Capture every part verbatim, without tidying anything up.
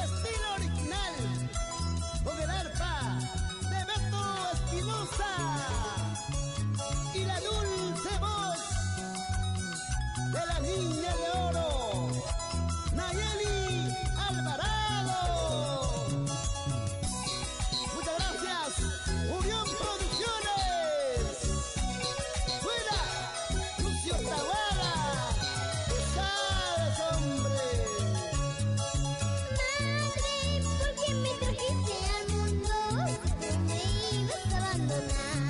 estilo original, con el arpa de Beto Espinosa y la dulce voz de la niña de oro, Nayeli Alvarado. Muchas gracias, Unión Producciones. Fuera, Lucio Zavala. Tú sabes, hombre. Madre, ¿por qué me trajiste al mundo? No me ibas a abandonar.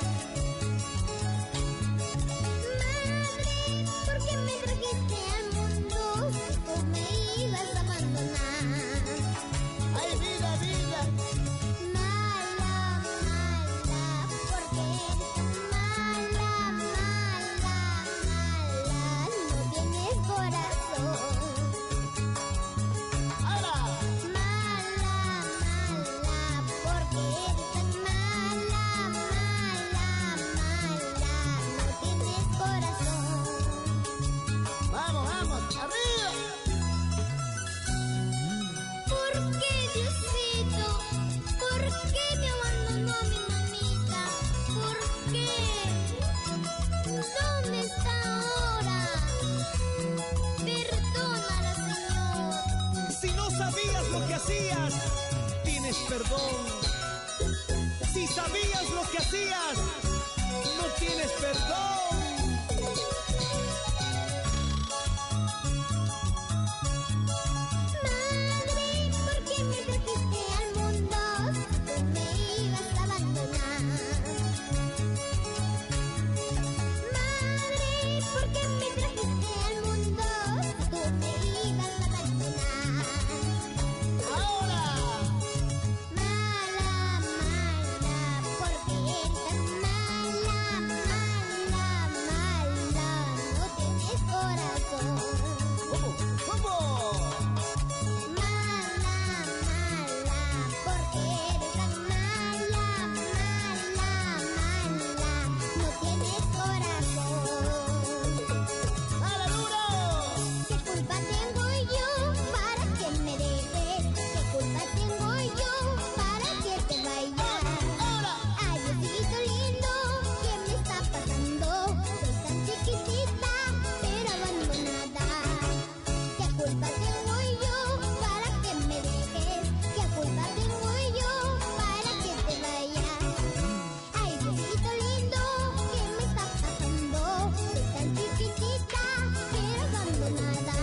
Madre, ¿por qué me trajiste al mundo? No me ibas a abandonar. Ay, vida, vida. Mala, mala, porque eres mala, mala, mala, no tienes corazón. Ahora, Mala, mala, porque eres tan mala, mala, mala, no tienes corazón. vamos, vamos, arriba. ¿Por qué, Diosito? ¿Por qué me abandonó mi mamita? ¿Por qué? ¿Dónde está ahora? Perdónala, Señor. Si no sabías lo que hacías, tienes perdón. Si sabías lo que hacías, no tienes perdón. Madre, ¿por qué me trajiste al mundo? Tú me ibas a abandonar. Madre, ¿por qué me trajiste al mundo? Tú me ibas a abandonar. Ahora, Mala, mala, porque eres tan mala, mala, mala, no tienes corazón. ¿cómo? ¿Cómo? Mala, mala, porque eres tan mala, mala, mala, no tienes corazón. ¡Dale duro! ¿Qué culpa tengo yo para que me dejes? ¿Qué culpa tengo yo para que te vayas? Ahora, Ay, Diosito lindo, ¿qué me está pasando? Soy tan chiquitita, pero abandonada. ¿Qué culpa tengo yo para que me dejes? ¿Qué culpa tengo yo para que te vayas? Ay, Diosito lindo, ¿qué me está pasando? Soy tan chiquitita, pero abandonada.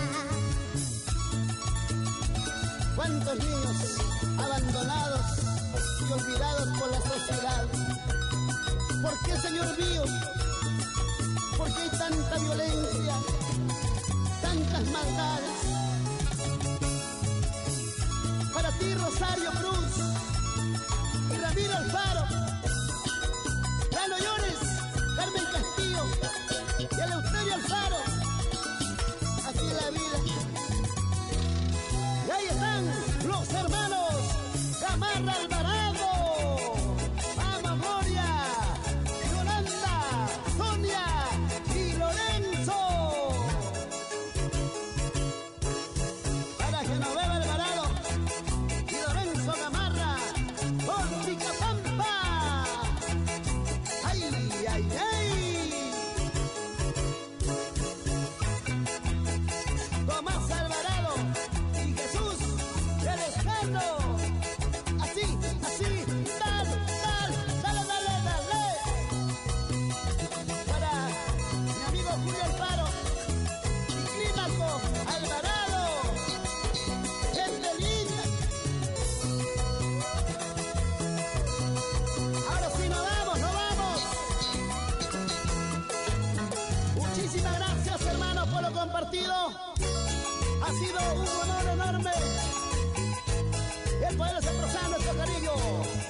¿cuántos niños abandonados y olvidados por la sociedad? ¿Por qué, Señor mío? ¿Por qué hay tanta violencia, tantas maldades? Para ti, Rosario Cruz y Ramiro Alfaro, ya no llores, Carmen Castillo y Eleuterio Alfaro. Así es la vida. Y ahí están los hermanos Gamarra Alvarado. ¡Vamos, Gloria! Yolanda, Sonia y Lorenzo. Para Genoveva Alvarado y Lorenzo Gamarra por Picapampa. ¡Ay, ay, ay! Tomás Alvarado y Jesús Celestano. Así, así, dale, dale, dale, dale, dale. Para mi amigo Julio Alfaro y Clímaco Alvarado. Gente linda. Ahora sí, nos vamos, nos vamos. Muchísimas gracias, hermanos, por lo compartido. Ha sido un honor enorme el poder hacer prosar nuestro cariño.